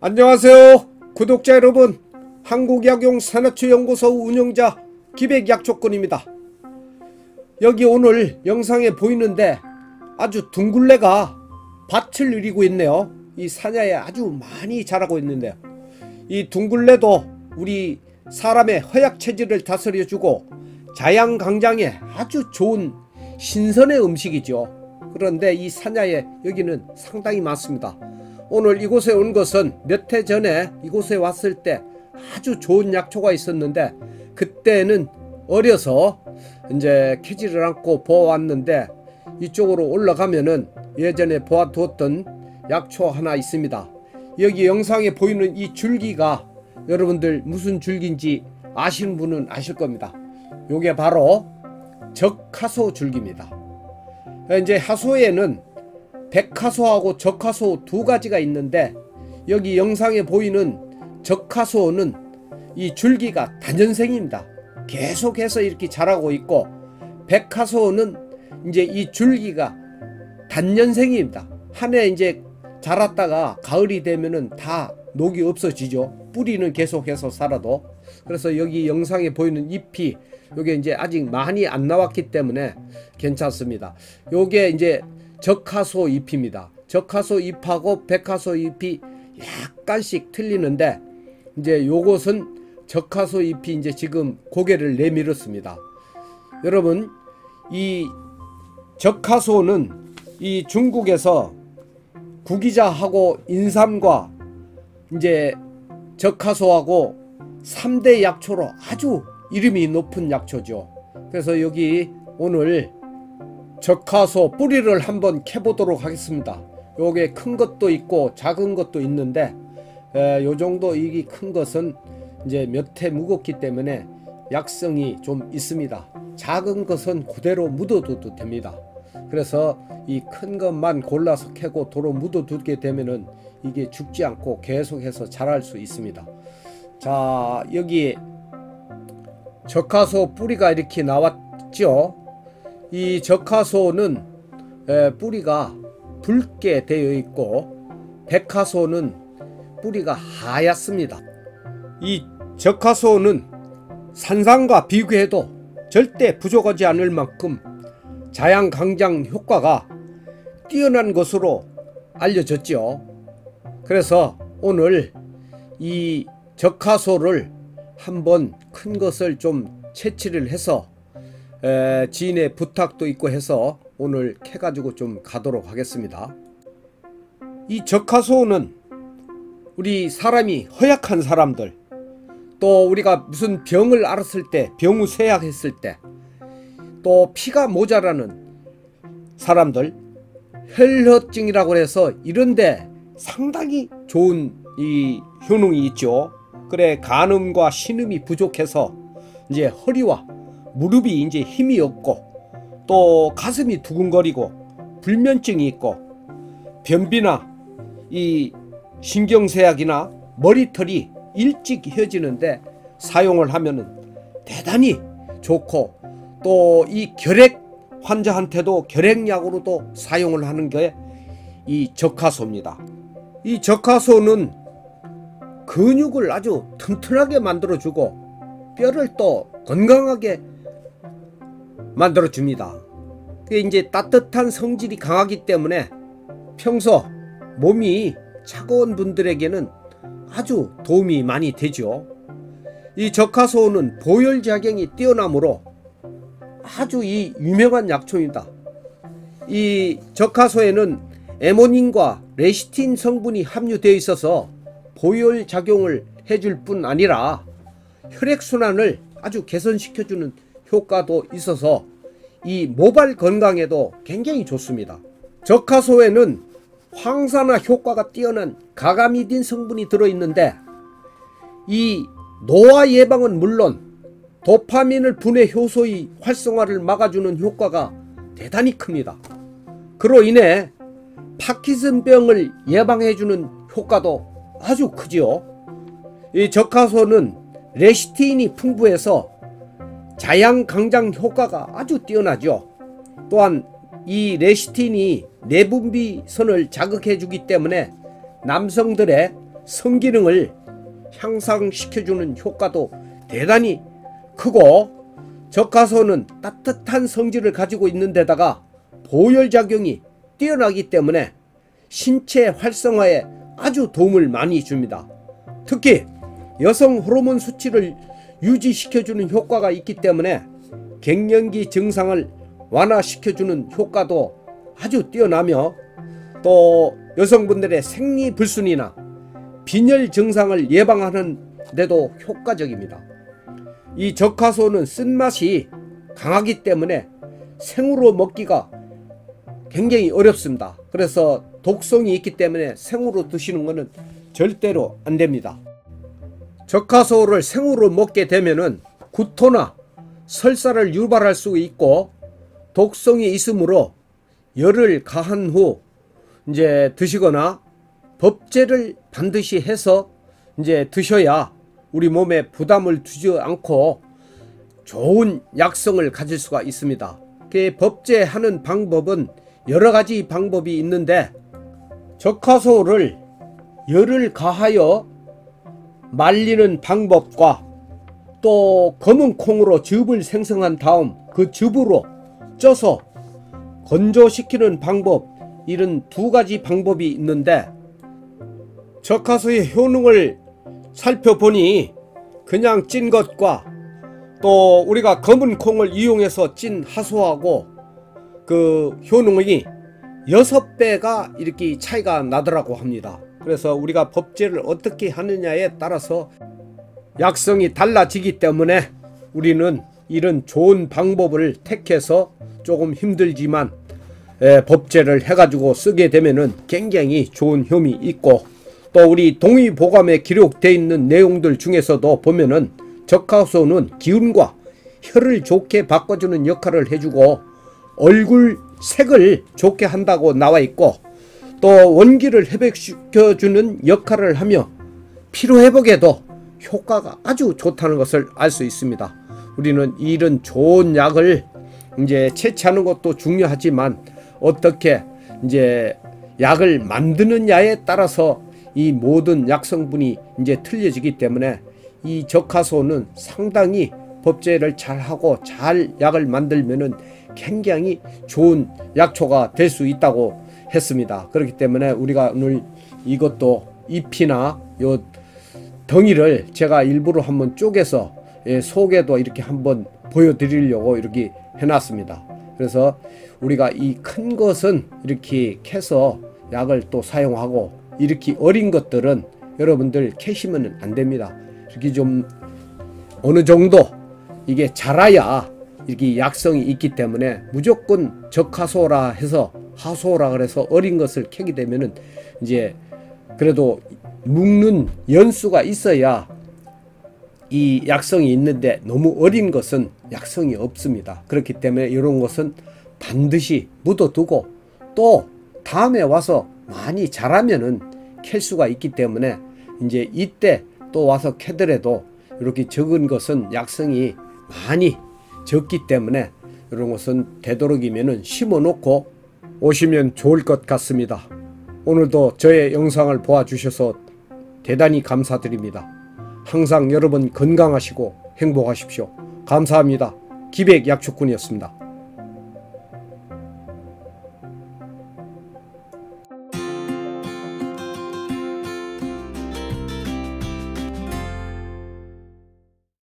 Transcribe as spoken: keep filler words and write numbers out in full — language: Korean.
안녕하세요 구독자 여러분, 한국약용산화초연구소 운영자 기백약초꾼입니다. 여기 오늘 영상에 보이는데 아주 둥글레가 밭을 누리고 있네요. 이 산야에 아주 많이 자라고 있는데요, 이 둥글레도 우리 사람의 허약체질을 다스려주고 자양강장에 아주 좋은 신선의 음식이죠. 그런데 이 산야에 여기는 상당히 많습니다. 오늘 이곳에 온 것은 몇 해 전에 이곳에 왔을 때 아주 좋은 약초가 있었는데, 그때는 어려서 이제 캐지를 않고 보아왔는데, 이쪽으로 올라가면은 예전에 보아두었던 약초 하나 있습니다. 여기 영상에 보이는 이 줄기가 여러분들 무슨 줄기인지 아시는 분은 아실 겁니다. 요게 바로 적하소 줄기입니다. 이제 하소에는 백하소하고 적하소 두 가지가 있는데, 여기 영상에 보이는 적하소는 이 줄기가 단연생입니다. 계속해서 이렇게 자라고 있고, 백하소는 이제 이 줄기가 단년생입니다. 한 해 이제 자랐다가 가을이 되면은 다 녹이 없어지죠. 뿌리는 계속해서 살아도. 그래서 여기 영상에 보이는 잎이 요게 이제 아직 많이 안 나왔기 때문에 괜찮습니다. 요게 이제 적하소 잎입니다. 적하소 잎하고 백하소 잎이 약간씩 틀리는데, 이제 요것은 적하소 잎이 이제 지금 고개를 내밀었습니다. 여러분, 이 적하소는 이 중국에서 구기자하고 인삼과 이제 적하소하고 삼 대 약초로 아주 이름이 높은 약초죠. 그래서 여기 오늘 적하소 뿌리를 한번 캐보도록 하겠습니다. 요게 큰 것도 있고 작은 것도 있는데, 에, 요 정도 이 큰 것은 이제 몇 해 묵었기 때문에 약성이 좀 있습니다. 작은 것은 그대로 묻어둬도 됩니다. 그래서 이 큰 것만 골라서 캐고 도로 묻어두게 되면은 이게 죽지 않고 계속해서 자랄 수 있습니다. 자, 여기 적하소 뿌리가 이렇게 나왔죠. 이 적하소는 에, 뿌리가 붉게 되어 있고, 백하소는 뿌리가 하얗습니다. 이 적하소는 산삼과 비교해도 절대 부족하지 않을 만큼 자양강장 효과가 뛰어난 것으로 알려졌죠. 그래서 오늘 이 적하소를 한번 큰 것을 좀 채취를 해서 에, 지인의 부탁도 있고 해서 오늘 캐가지고 좀 가도록 하겠습니다. 이 적하소는 우리 사람이 허약한 사람들, 또 우리가 무슨 병을 앓았을 때, 병우쇠약했을 때, 또 피가 모자라는 사람들, 혈허증이라고 해서 이런데 상당히 좋은 이 효능이 있죠. 그래, 간음과 신음이 부족해서 이제 허리와 무릎이 이제 힘이 없고, 또 가슴이 두근거리고 불면증이 있고, 변비나 이 신경쇠약이나 머리털이 일찍 휘어지는데 사용을 하면은 대단히 좋고, 또 이 결핵 환자한테도 결핵약으로도 사용을 하는 게 이 적하소입니다. 이 적하소는 근육을 아주 튼튼하게 만들어주고 뼈를 또 건강하게 만들어줍니다. 그게 이제 따뜻한 성질이 강하기 때문에 평소 몸이 차가운 분들에게는 아주 도움이 많이 되죠. 이 적하소는 보혈작용이 뛰어나므로 아주 이 유명한 약초입니다. 이 적하소에는 에모닌과 레시틴 성분이 함유되어 있어서 보혈작용을 해줄 뿐 아니라 혈액순환을 아주 개선시켜주는 효과도 있어서 이 모발 건강에도 굉장히 좋습니다. 적하소에는 황산화 효과가 뛰어난 가가미딘 성분이 들어있는데, 이 노화 예방은 물론 도파민을 분해 효소의 활성화를 막아주는 효과가 대단히 큽니다. 그로 인해 파킨슨병을 예방해주는 효과도 아주 크지요. 이 적하소는 레시틴이 풍부해서 자양강장 효과가 아주 뛰어나죠. 또한 이 레시틴이 내분비선을 자극해 주기 때문에 남성들의 성기능을 향상시켜주는 효과도 대단히 크고, 적하소는 따뜻한 성질을 가지고 있는 데다가 보혈작용이 뛰어나기 때문에 신체 활성화에 아주 도움을 많이 줍니다. 특히 여성 호르몬 수치를 유지시켜주는 효과가 있기 때문에 갱년기 증상을 완화시켜주는 효과도 아주 뛰어나며, 또 여성분들의 생리불순이나 빈혈 증상을 예방하는 데도 효과적입니다. 이 적하소는 쓴맛이 강하기 때문에 생으로 먹기가 굉장히 어렵습니다. 그래서 독성이 있기 때문에 생으로 드시는 것은 절대로 안 됩니다. 적하소를 생으로 먹게 되면은 구토나 설사를 유발할 수 있고 독성이 있으므로 열을 가한 후 이제 드시거나 법제를 반드시 해서 이제 드셔야 우리 몸에 부담을 주지 않고 좋은 약성을 가질 수가 있습니다. 그 법제하는 방법은 여러 가지 방법이 있는데, 적하소를 열을 가하여 말리는 방법과 또 검은 콩으로 즙을 생성한 다음 그 즙으로 쪄서 건조시키는 방법, 이런 두 가지 방법이 있는데, 적하소의 효능을 살펴보니 그냥 찐 것과 또 우리가 검은 콩을 이용해서 찐 하소하고 그 효능이 여섯 배가 이렇게 차이가 나더라고 합니다. 그래서 우리가 법제를 어떻게 하느냐에 따라서 약성이 달라지기 때문에 우리는 이런 좋은 방법을 택해서 조금 힘들지만 에, 법제를 해가지고 쓰게 되면은 굉장히 좋은 효험이 있고, 또 우리 동의보감에 기록되어 있는 내용들 중에서도 보면은 적하소는 기운과 혈을 좋게 바꿔주는 역할을 해주고 얼굴 색을 좋게 한다고 나와 있고, 또 원기를 회복시켜주는 역할을 하며 피로회복에도 효과가 아주 좋다는 것을 알 수 있습니다. 우리는 이런 좋은 약을 이제 채취하는 것도 중요하지만 어떻게 이제 약을 만드느냐에 따라서 이 모든 약성분이 이제 틀려지기 때문에 이 적하소는 상당히 법제를 잘하고 잘 약을 만들면은 굉장히 좋은 약초가 될 수 있다고 했습니다. 그렇기 때문에 우리가 오늘 이것도 잎이나 요 덩이를 제가 일부러 한번 쪼개서 예, 속에도 이렇게 한번 보여드리려고 이렇게 해놨습니다. 그래서 우리가 이 큰 것은 이렇게 캐서 약을 또 사용하고, 이렇게 어린 것들은 여러분들 캐시면 안 됩니다. 이렇게 좀 어느 정도 이게 자라야 이렇게 약성이 있기 때문에 무조건 적하소라 해서 하소라 그래서 어린 것을 캐게 되면은 이제 그래도 묵는 연수가 있어야 이 약성이 있는데, 너무 어린 것은 약성이 없습니다. 그렇기 때문에 이런 것은 반드시 묻어두고 또 다음에 와서 많이 자라면은 캘 수가 있기 때문에 이제 이때 또 와서 캐더라도 이렇게 적은 것은 약성이 많이 적기 때문에 이런 것은 되도록이면은 심어 놓고 오시면 좋을 것 같습니다. 오늘도 저의 영상을 보아주셔서 대단히 감사드립니다. 항상 여러분 건강하시고 행복하십시오. 감사합니다. 기백약초꾼이었습니다.